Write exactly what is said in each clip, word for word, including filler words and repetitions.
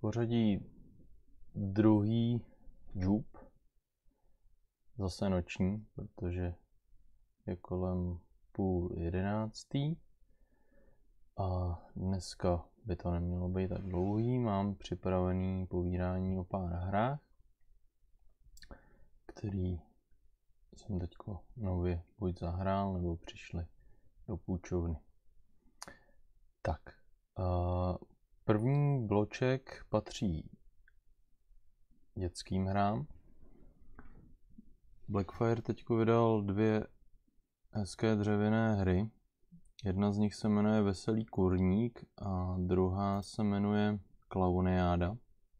pořadí druhý džup, zase noční, protože je kolem půl jedenáctý a dneska by to nemělo být tak dlouhý. Mám připravený povídání o pár hrách, který jsem teďko nově buď zahrál, nebo přišli do půjčovny. Tak, první bloček patří dětským hrám. Blackfire teďko vydal dvě hezké dřevěné hry. Jedna z nich se jmenuje Veselý kurník a druhá se jmenuje Klauniáda.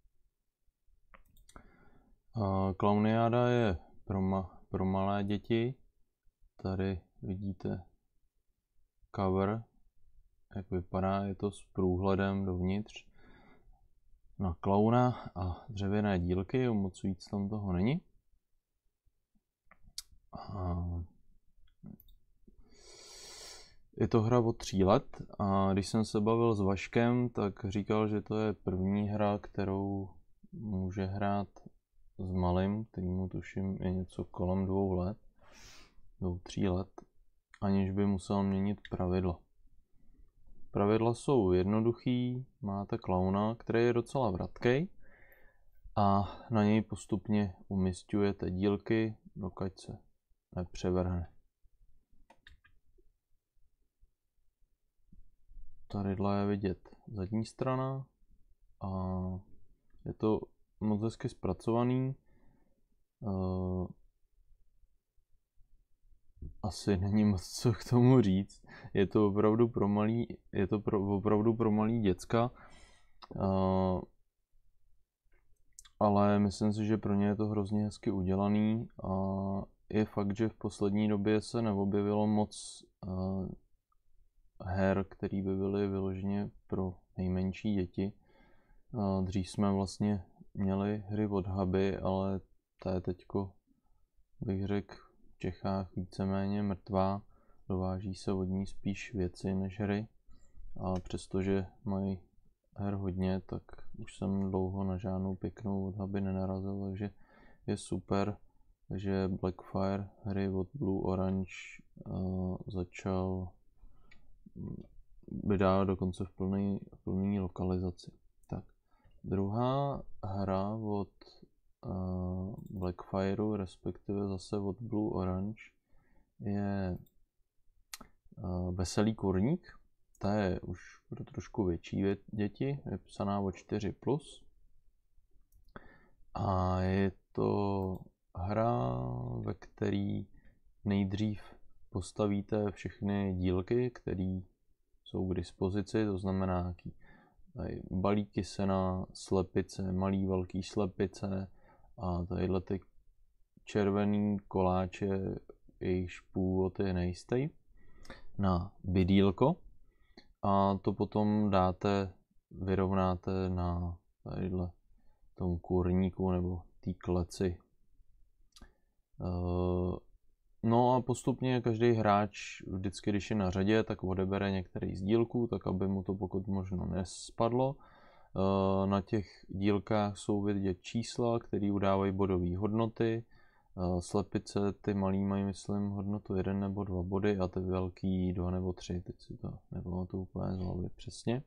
Klauniáda je pro, ma, pro malé děti. Tady vidíte cover, jak vypadá, je to s průhledem dovnitř na klauna a dřevěné dílky, o moc víc tam toho není. A je to hra od tří let a když jsem se bavil s Vaškem, tak říkal, že to je první hra, kterou může hrát s malým, kterýmu tuším je něco kolem dvou let, dvou, tří let, aniž by musel měnit pravidla. Pravidla jsou jednoduchý, máte klauna, který je docela vratkej a na něj postupně umisťujete dílky, dokud se nepřevrhne. Tadyhle je vidět zadní strana a je to moc hezky zpracovaný. Asi není moc co k tomu říct. Je to opravdu pro malý, je to pro, opravdu pro malý děcka. Ale myslím si, že pro ně je to hrozně hezky udělaný a je fakt, že v poslední době se neobjevilo moc uh, her, které by byly vyloženě pro nejmenší děti. Uh, dřív jsme vlastně měli hry od Huby, ale ta je teďko, bych řekl, v Čechách víceméně mrtvá. Dováží se od ní spíš věci než hry. A přestože mají her hodně, tak už jsem dlouho na žádnou pěknou od Huby nenarazil, takže je super, že Blackfire hry od Blue Orange uh, začal vydávat dokonce v plné v plný lokalizaci. Tak, druhá hra od uh, Blackfireu, respektive zase od Blue Orange, je uh, Veselý kurník. Ta je už pro trošku větší děti, je psaná o čtyři plus. A je to hra, ve který nejdřív postavíte všechny dílky, které jsou k dispozici, to znamená nějaký balíky sena, slepice, malý velký slepice a tadyhle ty červený koláče, jejichž původ je nejistý, na bydýlko. A to potom dáte, vyrovnáte na tadyhle tom kurníku nebo té kleci. No a postupně každý hráč vždycky, když je na řadě, tak odebere některý z dílků, tak aby mu to pokud možno nespadlo. Na těch dílkách jsou vidět čísla, které udávají bodové hodnoty. Slepice, ty malý mají, myslím, hodnotu jeden nebo dva body a ty velký dva nebo tři, teď si to nepamatuju úplně z hlavy přesně.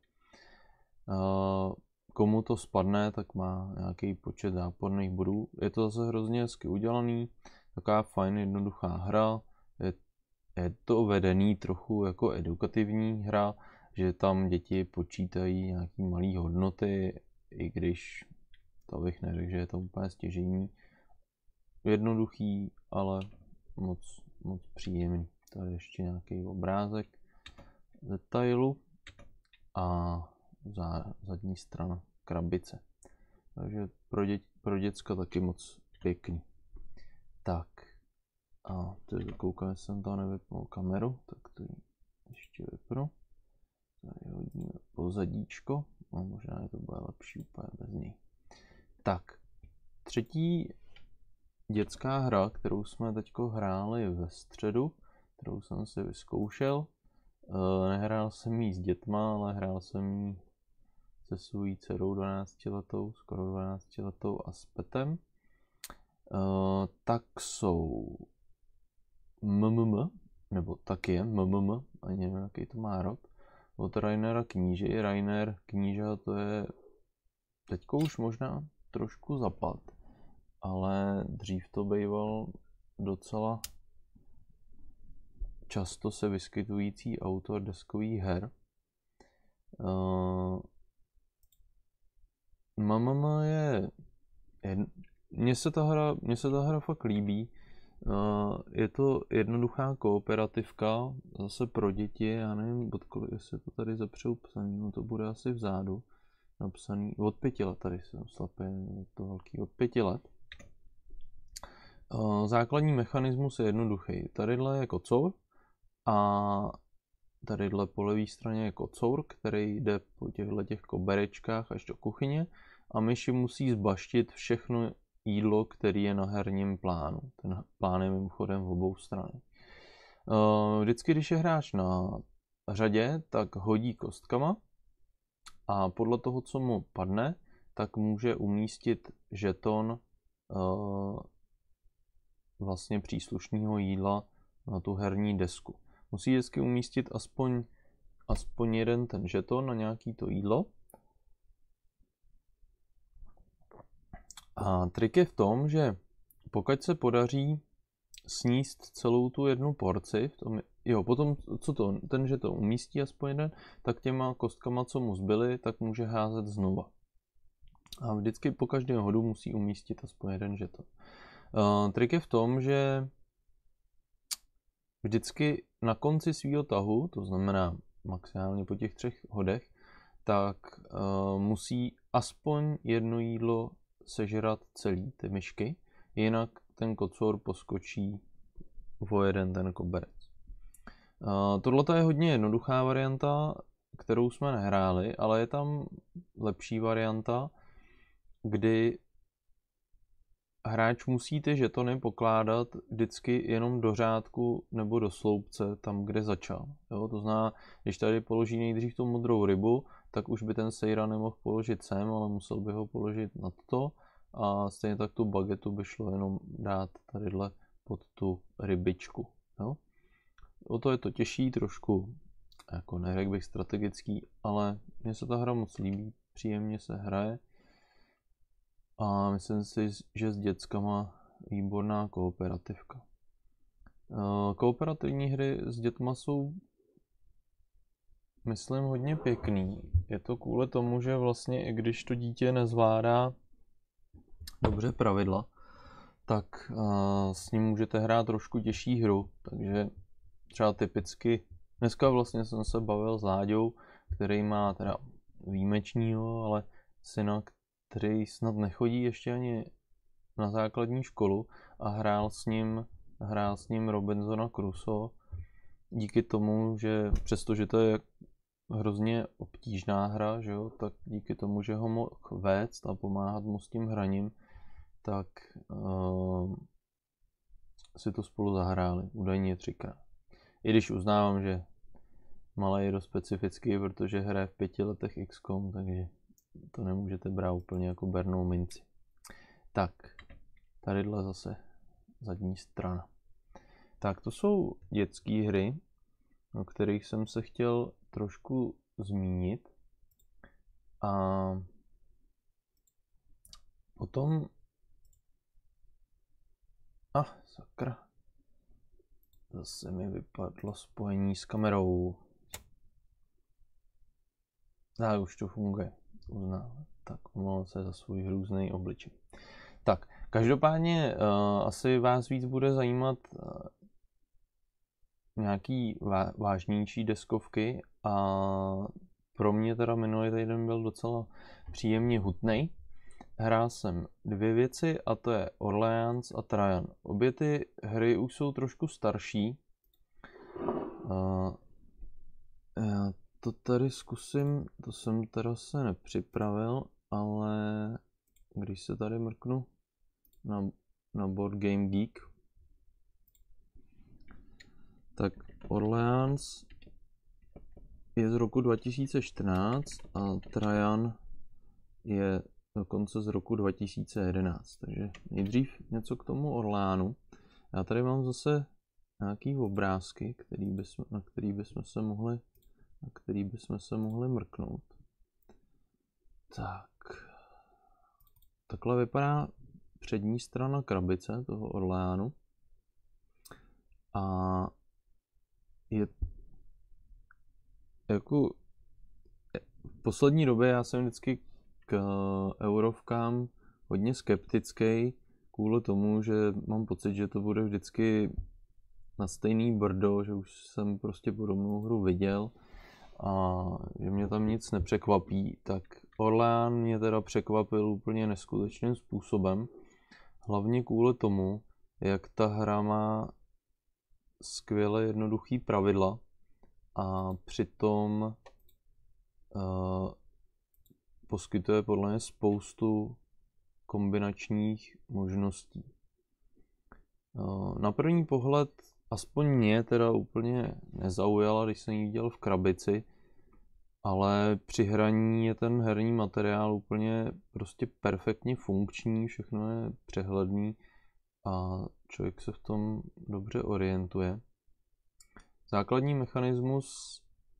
Komu to spadne, tak má nějaký počet záporných bodů. Je to zase hrozně hezky udělaný, taková fajn, jednoduchá hra. Je, je to vedený trochu jako edukativní hra, že tam děti počítají nějaký malý hodnoty, i když to bych neřekl, že je to úplně stěžejní. Jednoduchý, ale moc, moc příjemný. Tady ještě nějaký obrázek detailu a zá, zadní strana krabice. Takže pro, dě, pro děcka taky moc pěkný. Tak a teď koukám, jestli jsem tam nevypnul kameru, tak to ještě vypnu. Tady hodíme pozadíčko, no možná je to bude lepší úplně bez něj. Tak, třetí dětská hra, kterou jsme teďko hráli ve středu, kterou jsem si vyzkoušel. Nehrál jsem ji s dětma, ale hrál jsem ji se svojí dcerou dvanáctiletou, skoro dvanáctiletou a s petem. Uh, tak jsou M M M, nebo tak je M M M, ani nevím, jaký to má rod, od Rainera Kníže. Rainer Kníža, to je teďko už možná trošku zapad, ale dřív to býval docela často se vyskytující autor deskových her. Uh, M M M je... Mně se ta hra, mně se ta hra fakt líbí. Uh, je to jednoduchá kooperativka, zase pro děti, já nevím, odkolik, jestli to tady zapřou psaný, no to bude asi vzadu napsaný, od pěti let, tady jsem slepý, je to velký, od pěti let. Uh, základní mechanismus je jednoduchý. Tadyhle je kocour a tadyhle po levé straně je kocour, který jde po těchto těch koberečkách až do kuchyně a myši musí zbaštit všechno jídlo, který je na herním plánu. Ten plán je mimochodem v obou stranách. Vždycky, když je hráč na řadě, tak hodí kostkama a podle toho, co mu padne, tak může umístit žeton vlastně příslušného jídla na tu herní desku. Musí vždycky umístit aspoň, aspoň jeden ten žeton na nějaký to jídlo. A trik je v tom, že pokud se podaří sníst celou tu jednu porci, v tom, jo, potom, co to, ten, že to umístí aspoň jeden, tak těma kostkama, co mu zbyly, tak může házet znova. A vždycky po každém hodu musí umístit aspoň jeden žeton. Uh, trik je v tom, že vždycky na konci svého tahu, to znamená maximálně po těch třech hodech, tak uh, musí aspoň jedno jídlo sežrat celý ty myšky, jinak ten kocour poskočí o jeden ten koberec. Uh, Tohle je hodně jednoduchá varianta, kterou jsme nehráli, ale je tam lepší varianta, kdy hráč musí ty žetony pokládat vždycky jenom do řádku nebo do sloupce, tam, kde začal. Jo? To znamená, když tady položí nejdřív tu modrou rybu, tak už by ten sejra nemohl položit sem, ale musel by ho položit nad to. A stejně tak tu bagetu by šlo jenom dát tadyhle pod tu rybičku. Jo? O to je to těžší, trošku, jako neřekl bych strategický, ale mně se ta hra moc líbí, příjemně se hraje. A myslím si, že s dětskama výborná kooperativka. Kooperativní hry s dětma jsou, myslím, hodně pěkný. Je to kvůli tomu, že vlastně i když to dítě nezvládá dobře pravidla, tak s ním můžete hrát trošku těžší hru. Takže třeba typicky, dneska vlastně jsem se bavil s Láďou, který má teda výjimečnýho, ale syna, který snad nechodí ještě ani na základní školu a hrál s ním, hrál s ním Robinsona Crusoe díky tomu, že přestože to je hrozně obtížná hra, že jo, tak díky tomu, že ho mohl vést a pomáhat mu s tím hraním, tak uh, si to spolu zahráli, údajně třikrát. I když uznávám, že malý je dost specifický, protože hraje v pěti letech iks kom, takže to nemůžete brát úplně jako bernou minci. Tak, tadyhle zase zadní strana. Tak, to jsou dětské hry, o kterých jsem se chtěl trošku zmínit. A potom... A, ah, sakra. Zase mi vypadlo spojení s kamerou. Tak, už to funguje. Uznávám. Tak, omlouvám se za svůj hrůzný obličej. Tak, každopádně uh, asi vás víc bude zajímat uh, nějaký vá- vážnější deskovky a pro mě teda minulý týden byl docela příjemně hutnej. Hrál jsem dvě věci a to je Orleans a Trajan. Obě ty hry už jsou trošku starší. Uh, já to tady zkusím, to jsem teda se nepřipravil, ale když se tady mrknu na, na Board Game Geek, tak Orleans je z roku dva tisíce čtrnáct a Trajan je dokonce z roku dva tisíce jedenáct. Takže nejdřív něco k tomu Orléanu. Já tady mám zase nějaký obrázky, který bychom, na který bychom se mohli, na který bychom se mohli mrknout. Tak. Takhle vypadá přední strana krabice toho Orléanu. A je jako v poslední době já jsem vždycky k eurovkám hodně skeptický kvůli tomu, že mám pocit, že to bude vždycky na stejný brdo, že už jsem prostě podobnou hru viděl a že mě tam nic nepřekvapí, tak Orleán mě teda překvapil úplně neskutečným způsobem. Hlavně kvůli tomu, jak ta hra má skvěle jednoduchý pravidla a přitom uh, poskytuje podle mě spoustu kombinačních možností. Uh, na první pohled aspoň mě teda úplně nezaujala, když jsem ji viděl v krabici, ale při hraní je ten herní materiál úplně prostě perfektně funkční, všechno je přehledný a člověk se v tom dobře orientuje. Základní mechanismus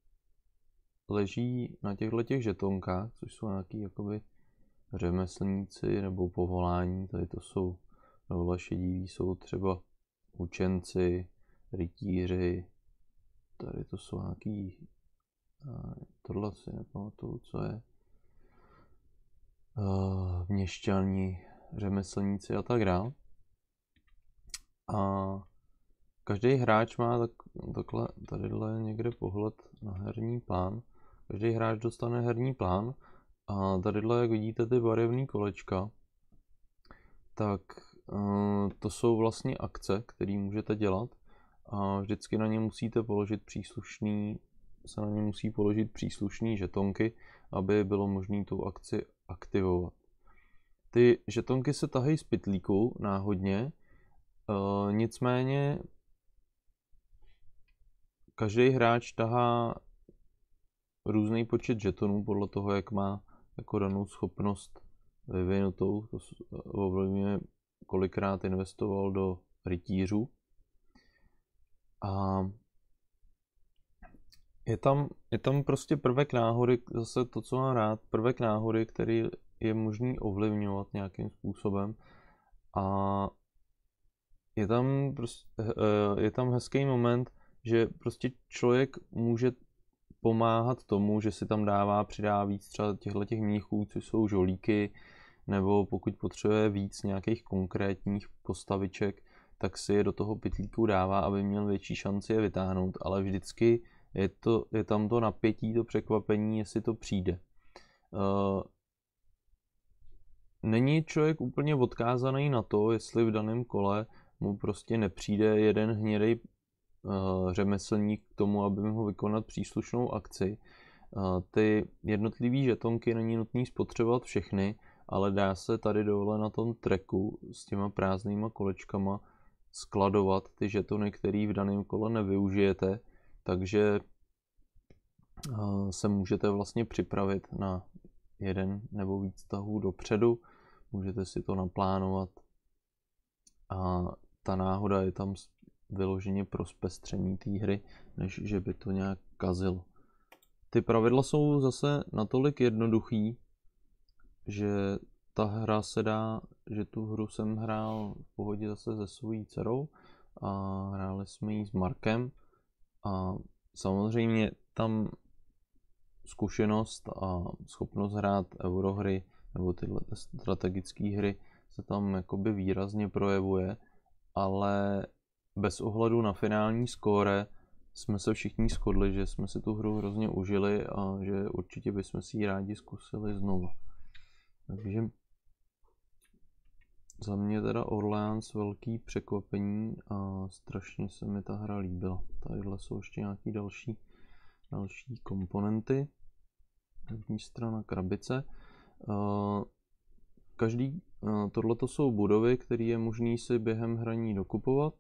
leží na těchto těch žetonkách, což jsou nějaký jakoby řemeslníci nebo povolání. Tady to jsou dole šediví, jsou třeba učenci, rytíři, tady to jsou nějaký, tohle si nepamatuju, co je, měšťani, řemeslníci a tak dále. A každý hráč má tak, takhle, tadyhle někde pohled na herní plán. Každý hráč dostane herní plán a tadyhle, jak vidíte ty barevné kolečka, tak uh, to jsou vlastně akce, které můžete dělat a vždycky na ně musíte položit příslušný, se na ně musí položit příslušný žetonky, aby bylo možné tu akci aktivovat. Ty žetonky se tahají z pytlíku náhodně, uh, nicméně každý hráč tahá různý počet žetonů podle toho, jak má jako danou schopnost vyvinutou. To ovlivňuje, kolikrát investoval do rytířů. A je tam, je tam prostě prvek náhody, zase to, co mám rád, prvek náhody, který je možný ovlivňovat nějakým způsobem. A je tam, prostě, je tam hezký moment, že prostě člověk může pomáhat tomu, že si tam dává, přidá víc třeba těchto těch mnichů, což jsou žolíky, nebo pokud potřebuje víc nějakých konkrétních postaviček, tak si je do toho pytlíku dává, aby měl větší šanci je vytáhnout, ale vždycky je, to, je tam to napětí, to překvapení, jestli to přijde. Uh, není člověk úplně odkázaný na to, jestli v daném kole mu prostě nepřijde jeden hnědej uh, řemeslník k tomu, aby mohl vykonat příslušnou akci. Uh, ty jednotlivý žetonky není nutný spotřebovat všechny, ale dá se tady dole na tom tracku s těma prázdnýma kolečkama skladovat ty žetony, které v daném kole nevyužijete, takže uh, se můžete vlastně připravit na jeden nebo víc tahů dopředu, můžete si to naplánovat a ta náhoda je tam vyloženě pro zpestření té hry, než že by to nějak kazilo. Ty pravidla jsou zase natolik jednoduchý, že ta hra se dá, že tu hru jsem hrál v pohodě zase se svojí dcerou a hráli jsme ji s Markem a samozřejmě tam zkušenost a schopnost hrát eurohry nebo tyhle strategické hry se tam jakoby výrazně projevuje, ale bez ohledu na finální skóre jsme se všichni shodli, že jsme si tu hru hrozně užili a že určitě bychom si ji rádi zkusili znovu. Takže za mě teda Orleans velký překvapení a strašně se mi ta hra líbila. Tadyhle jsou ještě nějaký další, další komponenty. První strana krabice. Každý, tohleto jsou budovy, které je možné si během hraní dokupovat.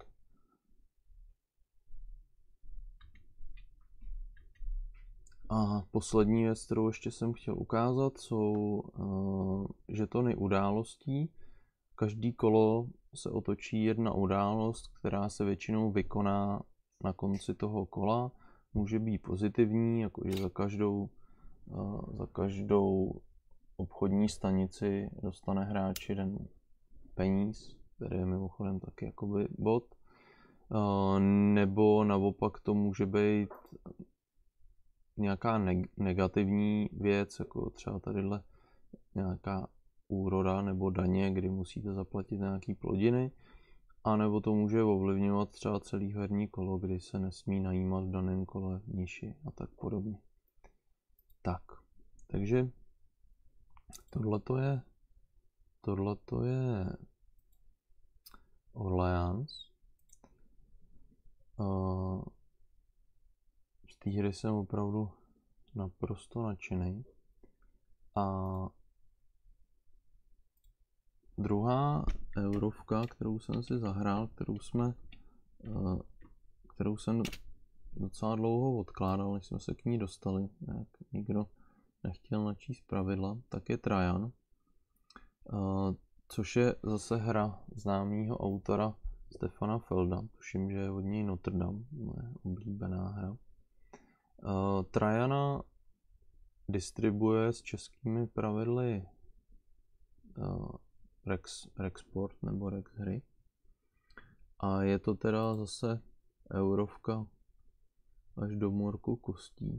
A poslední věc, kterou ještě jsem chtěl ukázat, jsou uh, žetony událostí. Každý kolo se otočí jedna událost, která se většinou vykoná na konci toho kola. Může být pozitivní, jakože za každou, uh, za každou obchodní stanici dostane hráč jeden peníz, který je mimochodem taky jakoby bod. Uh, nebo naopak to může být nějaká neg- negativní věc, jako třeba tadyhle nějaká úroda nebo daně, kdy musíte zaplatit nějaký plodiny, a nebo to může ovlivňovat třeba celý herní kolo, kdy se nesmí najímat v daném kole niši a tak podobně. Tak, takže tohleto je tohleto je Orleans. Uh, z té hry jsem opravdu naprosto nadšený. A druhá eurovka, kterou jsem si zahrál, kterou jsme, kterou jsem docela dlouho odkládal, než jsme se k ní dostali, jak nikdo nechtěl načíst pravidla, tak je Trajan, což je zase hra známého autora Stefana Felda, tuším, že je od něj Notre Dame, moje oblíbená hra. Trajana distribuje s českými pravidly Rex, Rexport nebo Rex hry. A je to teda zase eurovka až do morku kostí.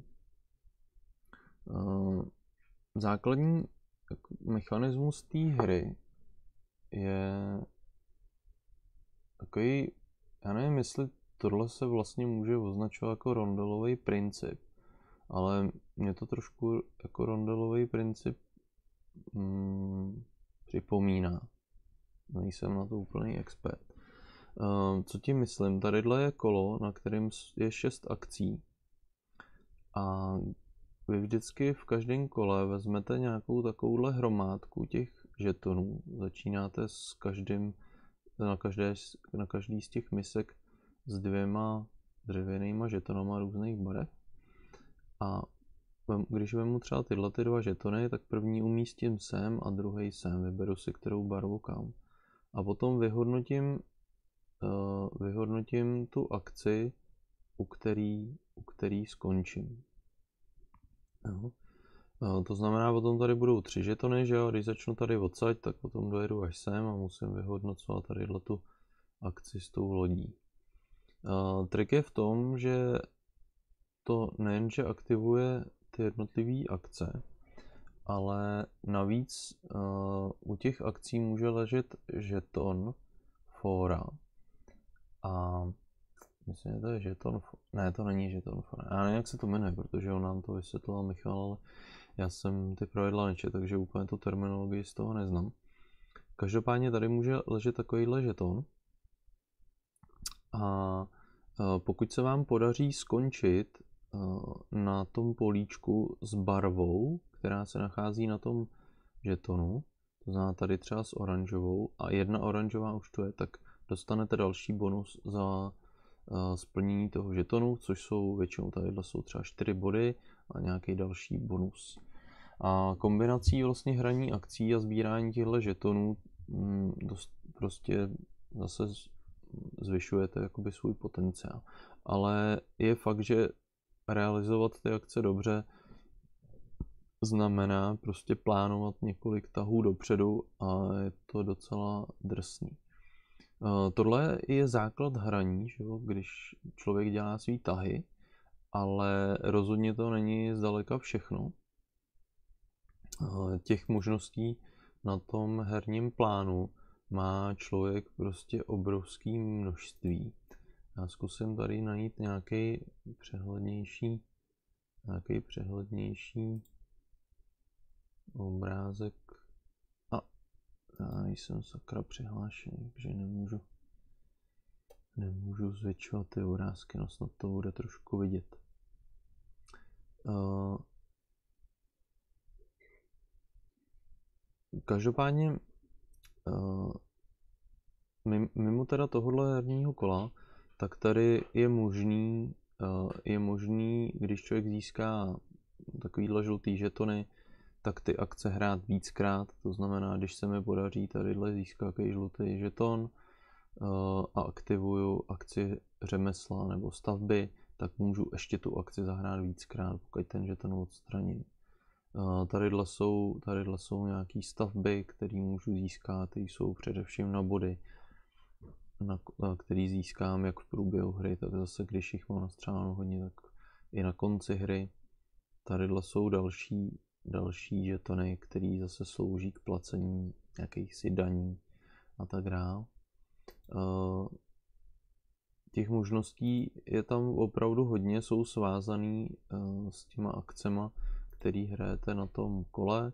Základní mechanismus té hry je takový, já nevím, jestli tohle se vlastně může označovat jako rondelový princip, ale mě to trošku jako rondelový princip hmm, připomíná. Nejsem na to úplný expert. Uh, co tím myslím? Tadyhle je kolo, na kterém je šest akcí. A vy vždycky v každém kole vezmete nějakou takovouhle hromádku těch žetonů. Začínáte s každým, na, každé, na každý z těch misek s dvěma dřevěnýma žetonama různých barev. A když vemu třeba tyhle ty dva žetony, tak první umístím sem a druhý sem. Vyberu si, kterou barvu kam. A potom vyhodnotím, uh, vyhodnotím tu akci, u který, u který skončím. Jo. Uh, to znamená, potom tady budou tři žetony, že jo? Když začnu tady odsaď, tak potom dojedu až sem a musím vyhodnocovat tadyhle tu akci s tou lodí. Uh, trik je v tom, že to nejenže aktivuje ty jednotlivé akce, ale navíc uh, u těch akcí může ležet žeton fóra. A myslím, že to je žeton fóra. Ne, to není žeton fóra. Já nevím, jak se to jmenuje, protože on nám to vysvětlil Michal, ale já jsem ty pravidla nečet, takže úplně tu terminologii z toho neznám. Každopádně tady může ležet takovýhle žeton. A uh, pokud se vám podaří skončit na tom políčku s barvou, která se nachází na tom žetonu, to znamená tady třeba s oranžovou, a jedna oranžová už tu je, tak dostanete další bonus za uh, splnění toho žetonu, což jsou většinou tadyhle jsou třeba čtyři body a nějaký další bonus. A kombinací vlastně hraní akcí a sbírání těchto žetonů mm, dost prostě zase zvyšujete jakoby svůj potenciál. Ale je fakt, že realizovat ty akce dobře znamená prostě plánovat několik tahů dopředu a je to docela drsný. Uh, tohle je základ hraní, že jo? Když člověk dělá svý tahy, ale rozhodně to není zdaleka všechno. Uh, těch možností na tom herním plánu má člověk prostě obrovské množství. Já zkusím tady najít nějaký přehlednější, nějaký přehlednější obrázek. A já nejsem sakra přihlášený, takže nemůžu, nemůžu zvětšovat ty obrázky, no snad to bude trošku vidět. Uh, každopádně uh, mimo teda tohohle herního kola, tak tady je možný, je možný, když člověk získá takovýhle žlutý žetony, tak ty akce hrát víckrát, to znamená, když se mi podaří tadyhle získat nějaký žlutý žeton uh, a aktivuju akci řemesla nebo stavby, tak můžu ještě tu akci zahrát víckrát, pokud ten žeton odstraním. Uh, tadyhle jsou, tadyhle jsou nějaký stavby, které můžu získat, ty jsou především na body, na, na který získám jak v průběhu hry, tak zase když jich mám nastřáváno hodně, tak i na konci hry. Tadyhle jsou další, další žetony, které zase slouží k placení jakýchsi daní a tak dále. Uh, těch možností je tam opravdu hodně, jsou svázaný uh, s těma akcema, který hrajete na tom kole.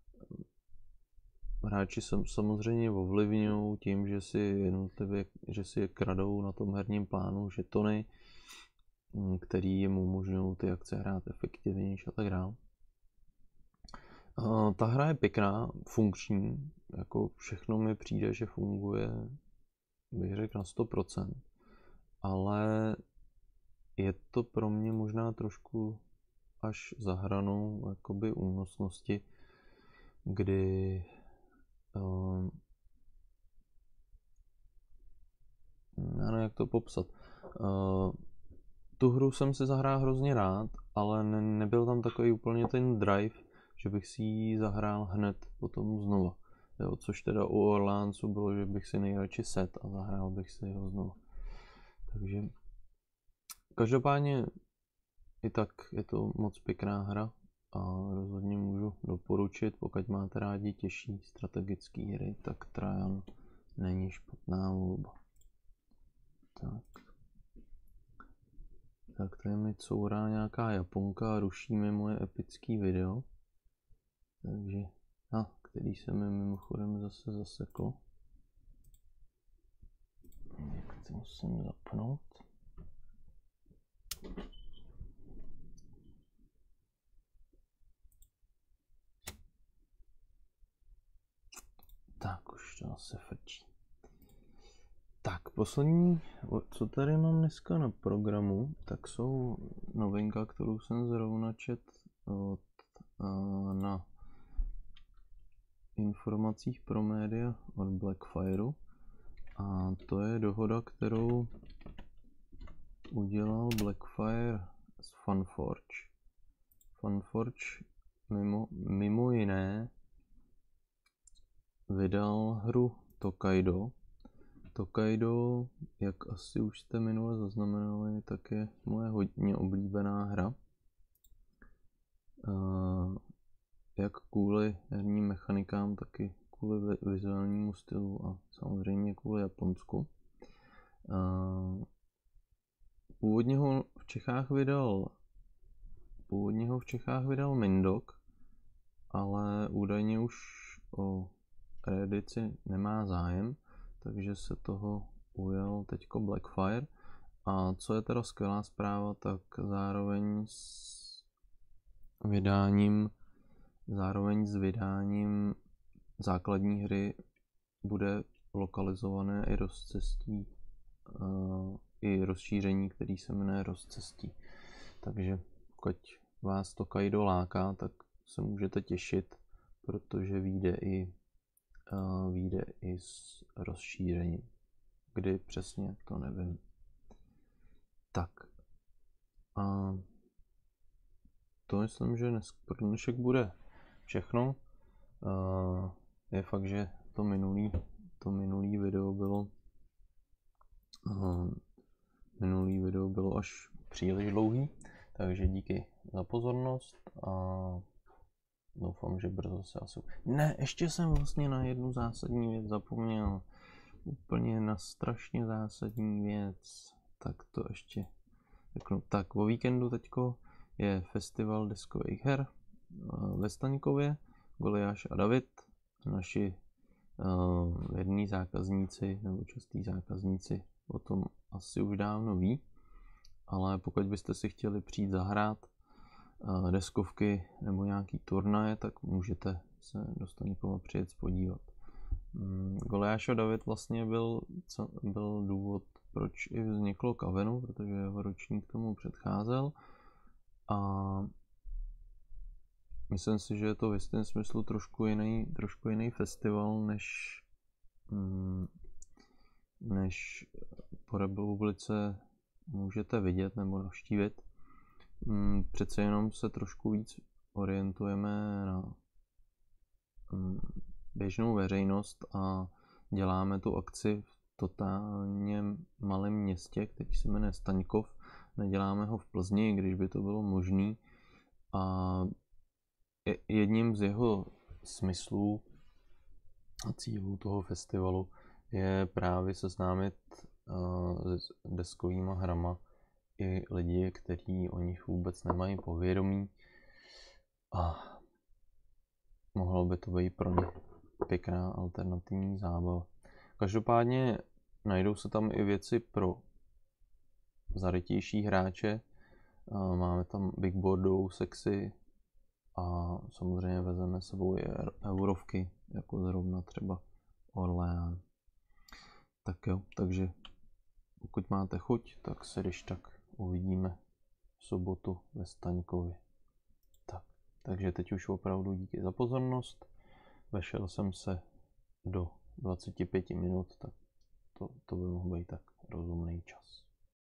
Hráči se samozřejmě ovlivňují tím, že si jednotlivě, že si je kradou na tom herním plánu žetony, který jim umožňují ty akce hrát efektivnější a tak dále. Ta hra je pěkná, funkční, jako všechno mi přijde, že funguje, bych řekl, na sto procent, ale je to pro mě možná trošku až za hranou jakoby únosnosti, kdy um, já nevím, jak to popsat. Uh, tu hru jsem si zahrál hrozně rád, ale ne, nebyl tam takový úplně ten drive, že bych si ji zahrál hned potom znova. Jo, což teda u Orleansu bylo, že bych si nejradši set a zahrál bych si ho znova. Takže každopádně i tak je to moc pěkná hra a rozhodně můžu doporučit, pokud máte rádi těžší strategické hry, tak Trajan není špatná volba. Tak. Tak tady mi courá nějaká Japonka a ruší mi moje epický video. Takže, a, který se mi mimochodem zase zasekl. Jak to musím zapnout. Tak, už to zase frčí. Tak, poslední, co tady mám dneska na programu, tak jsou novinka, kterou jsem zrovna čet od, na informacích pro média od Blackfireu. A to je dohoda, kterou udělal Blackfire s Funforge. Funforge mimo, mimo jiné vydal hru Tokaido. Tokaido, jak asi už jste minule zaznamenali, tak je moje hodně oblíbená hra. Jak kvůli herním mechanikám, tak i kvůli vizuálnímu stylu a samozřejmě kvůli Japonsku. Původně ho v Čechách vydal Původně ho v Čechách vydal Mindok, ale údajně už o reedici nemá zájem, takže se toho ujel teďko Blackfire. A co je teda skvělá zpráva, tak zároveň s vydáním zároveň s vydáním základní hry bude lokalizované i rozcestí, uh, i rozšíření, který se jmenuje Rozcestí. Takže pokud vás Tokaido láká, tak se můžete těšit, protože vyjde i, uh, vyjde i s rozšířením. Kdy přesně, to nevím. Tak. A to myslím, že dnes, pro dnešek bude všechno. Uh, je fakt, že to minulý, to minulý video bylo uh, minulý video bylo až příliš dlouhý, takže díky za pozornost a doufám, že brzo se asi... Ne, ještě jsem vlastně na jednu zásadní věc zapomněl. Úplně na strašně zásadní věc. Tak to ještě řeknu. Tak, o víkendu teďko je festival deskových her ve Staňkově. Goliáš a David, naši uh, věrní zákazníci nebo častí zákazníci o tom asi už dávno ví, ale pokud byste si chtěli přijít zahrát uh, deskovky nebo nějaký turnaje, tak můžete se do Staňkova přijet podívat. Um, Goliáš a David vlastně byl, co, byl důvod, proč i vzniklo Kavenu, protože jeho ročník tomu předcházel a myslím si, že je to v jistém smyslu trošku jiný, trošku jiný festival, než, mm, než po republice můžete vidět nebo navštívit. Mm, přece jenom se trošku víc orientujeme na mm, běžnou veřejnost a děláme tu akci v totálně malém městě, který se jmenuje Staňkov. Neděláme ho v Plzni, když by to bylo možné. A jedním z jeho smyslů a cílů toho festivalu je právě seznámit uh, s deskovýma hrama i lidi, kteří o nich vůbec nemají povědomí. A mohlo by to být pro ně pěkná alternativní zábava. Každopádně najdou se tam i věci pro zarytější hráče. Máme tam bigboardovou sekci a samozřejmě vezeme sebou i eurovky, jako zrovna třeba Orleán. Tak jo, takže pokud máte chuť, tak se když tak uvidíme v sobotu ve Staňkově. Tak, takže teď už opravdu díky za pozornost. Vešel jsem se do dvacet pět minut, tak to, to by mohl být tak rozumný čas.